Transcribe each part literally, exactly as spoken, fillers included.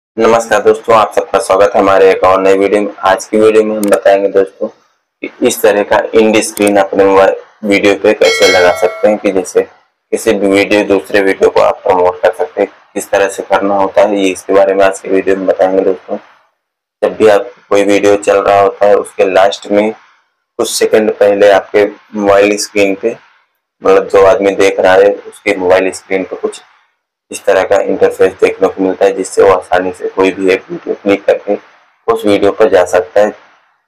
नमस्कार दोस्तों, आप सबका स्वागत है हमारे एक और नई वीडियो में। आज की वीडियो में हम बताएंगे दोस्तों कि इस तरह का इंड स्क्रीन अपने मोबाइल वीडियो पे कैसे लगा सकते हैं कि जैसे किसी भी वीडियो दूसरे वीडियो को आप प्रमोट कर सकते हैं, किस तरह से करना होता है, ये इसके बारे में आज की वीडियो में बताएंगे दोस्तों। जब भी आप कोई वीडियो चल रहा होता है उसके लास्ट में कुछ सेकंड पहले आपके मोबाइल स्क्रीन पे, मतलब जो आदमी देख रहा है उसके मोबाइल स्क्रीन पे कुछ इस तरह का इंटरफेस देखने को मिलता है, जिससे वो आसानी से कोई भी एक वीडियो क्लिक करके उस वीडियो पर जा सकता है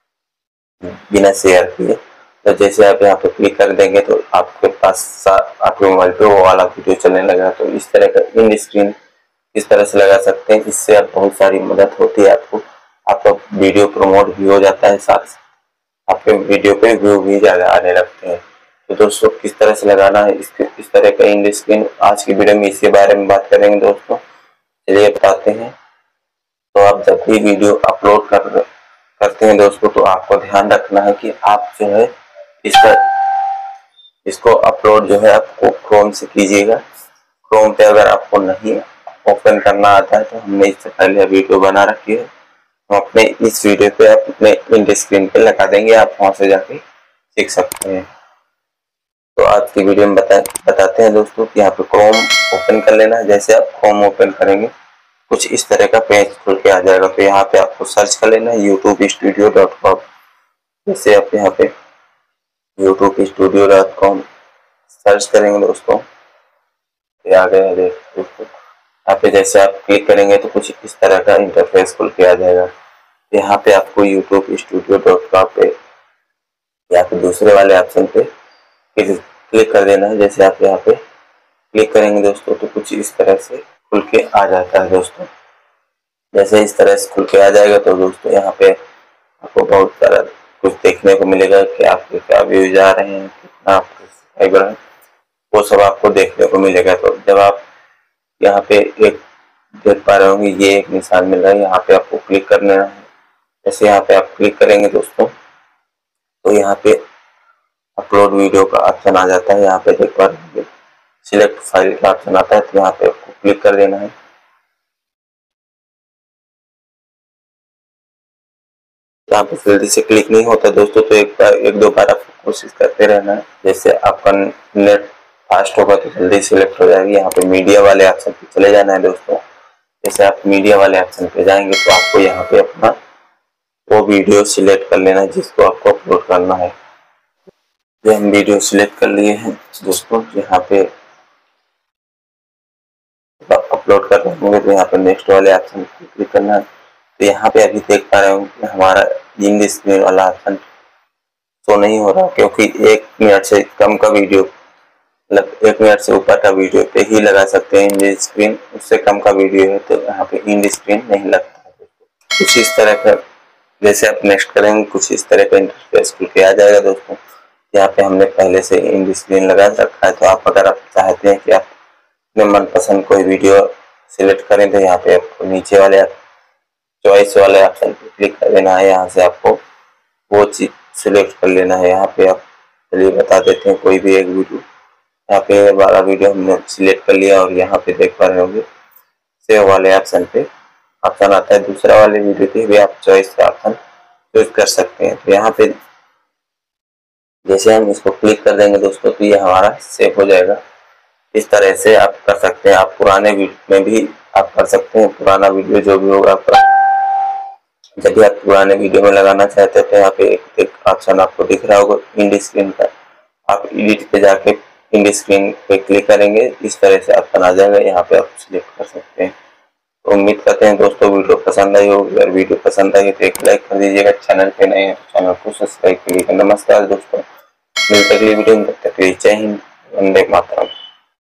बिना शेयर किए। तो जैसे आप यहाँ पे क्लिक कर देंगे तो आपके पास आपके मोबाइल पे वो वाला वीडियो चलने लगा। तो इस तरह का इंड स्क्रीन इस तरह से लगा सकते हैं, इससे आप बहुत सारी मदद होती है आपको। आपका वीडियो प्रमोट भी हो जाता है, साथ आपके वीडियो पे व्यू भी ज़्यादा आने लगते हैं। तो दोस्तों किस तरह से लगाना है इस इस तरह का इंड स्क्रीन, आज की वीडियो में इसके बारे में बात करेंगे दोस्तों। चलिए बताते हैं। तो आप जब भी वीडियो अपलोड कर करते हैं दोस्तों, तो आपको ध्यान रखना है कि आप जो है इसका इसको अपलोड जो है आपको क्रोम से कीजिएगा। क्रोम पे अगर आपको नहीं ओपन करना आता है तो हमने इससे पहले वीडियो बना रखी है, हम अपने इस वीडियो पे आप अपने इंड स्क्रीन पे लगा देंगे, आप वहां से जाके सीख सकते हैं। तो आज की वीडियो में बता बताते हैं दोस्तों कि यहाँ पे क्रोम ओपन कर लेना है। जैसे आप क्रोम ओपन करेंगे कुछ इस तरह का पेज खुल के आ जाएगा। तो यहाँ पे आपको सर्च कर लेना है यूट्यूब स्टूडियो डॉट कॉम। जैसे आप यहाँ पे YouTube studio dot com search करेंगे दोस्तों, ये आ गया है दोस्तों। यहाँ पे जैसे आप क्लिक करेंगे तो कुछ इस तरह का इंटरफेस खुल के आ जाएगा। यहाँ पे आपको यूट्यूब स्टूडियो डॉट कॉम पे या फिर दूसरे वाले ऑप्शन पे क्लिक कर देना है। जैसे आप यहाँ पे क्लिक करेंगे दोस्तों तो कुछ इस तरह से खुल के आ जाता है दोस्तों। जैसे इस तरह से खुल के आ जाएगा तो दोस्तों यहाँ पे आपको बहुत सारा कुछ देखने को मिलेगा कि आपके क्या व्यूज आ रहे हैं, कितना आपके सब्सक्राइबर है, वो सब आपको देखने को मिलेगा। तो जब आप यहाँ पे एक देख पा रहे होंगे, ये एक निशान मिल रहा है, यहाँ पे आपको क्लिक कर लेना है। जैसे यहाँ पे आप क्लिक करेंगे दोस्तों तो यहाँ पे अपलोड वीडियो का ऑप्शन आ जाता है। यहाँ पे देख पा रहे होंगे सिलेक्ट फाइल का ऑप्शन आता है, तो यहाँ पे आपको क्लिक कर देना है। यहाँ पे जल्दी से क्लिक नहीं होता दोस्तों, तो एक बार एक दो बार आपको कोशिश करते रहना है। जैसे आपका नेट फास्ट होगा तो जल्दी सिलेक्ट हो जाएगी। यहाँ पे मीडिया वाले ऑप्शन पे चले जाना है दोस्तों। जैसे आप मीडिया वाले ऑप्शन पे जाएंगे तो आपको यहाँ पे अपना वो वीडियो सिलेक्ट कर लेना है जिसको आपको अपलोड करना है। जो हम वीडियो सिलेक्ट कर लिए हैं दोस्तों, यहाँ पे अपलोड कर रहे होंगे तो यहाँ पे नेक्स्ट वाले ऑप्शन पे क्लिक करना है। तो यहाँ पे अभी देख पा रहे होंगे हमारा इंड स्क्रीन वाला ऑप्शन तो नहीं हो रहा, क्योंकि एक मिनट से कम का वीडियो, मतलब एक मिनट से ऊपर का वीडियो पे ही लगा सकते हैं इंड स्क्रीन। उससे कम का वीडियो है तो यहाँ पे इंड स्क्रीन नहीं लगता है। कुछ इस तरह का जैसे आप नेक्स्ट करेंगे कुछ इस तरह का इंटरफेस खुल के आ जाएगा दोस्तों। यहाँ पे हमने पहले से इंड स्क्रीन लगा रखा है, तो आप अगर आप चाहते हैं कि आप अपने मनपसंद कोई वीडियो सिलेक्ट करें तो यहाँ पे आपको नीचे वाले चॉइस वाले ऑप्शन पे क्लिक कर देना है। यहाँ से आपको वो चीज सिलेक्ट कर लेना है। यहाँ पे आप चलिए बता देते हैं कोई भी एक वीडियो। यहाँ पे बारह वीडियो हमने सिलेक्ट कर लिया और यहाँ पे देख पा रहे होंगे सेव वाले ऑप्शन पे ऑप्शन आता है। दूसरा वाले वीडियो पे भी आप चॉइस का ऑप्शन चूज कर सकते हैं। तो यहाँ पे जैसे हम इसको क्लिक कर देंगे दोस्तों तो ये हमारा सेव हो जाएगा। इस तरह से आप कर सकते हैं। आप पुराने वीडियो में भी आप कर सकते हैं। पुराना वीडियो जो भी होगा आपका, जब भी आप पुराने वीडियो में लगाना चाहते हैं तो यहाँ पे एक, एक ऑप्शन आपको दिख रहा होगा इंड स्क्रीन का। आप एडिट पे जाके इंड स्क्रीन पे क्लिक करेंगे, इस तरह से ऑप्शन आ जाएगा, यहाँ पे आप सिलेक्ट कर सकते हैं। तो उम्मीद करते हैं दोस्तों वीडियो पसंद आई होगी। अगर वीडियो पसंद आई तो एक लाइक कर दीजिएगा। चैनल पे नए हैं तो चैनल को सब्सक्राइब करिएगा। नमस्कार दोस्तों, मिलते अगली वीडियो में, तब तक के लिए जय हिंद, वंदे मातरम।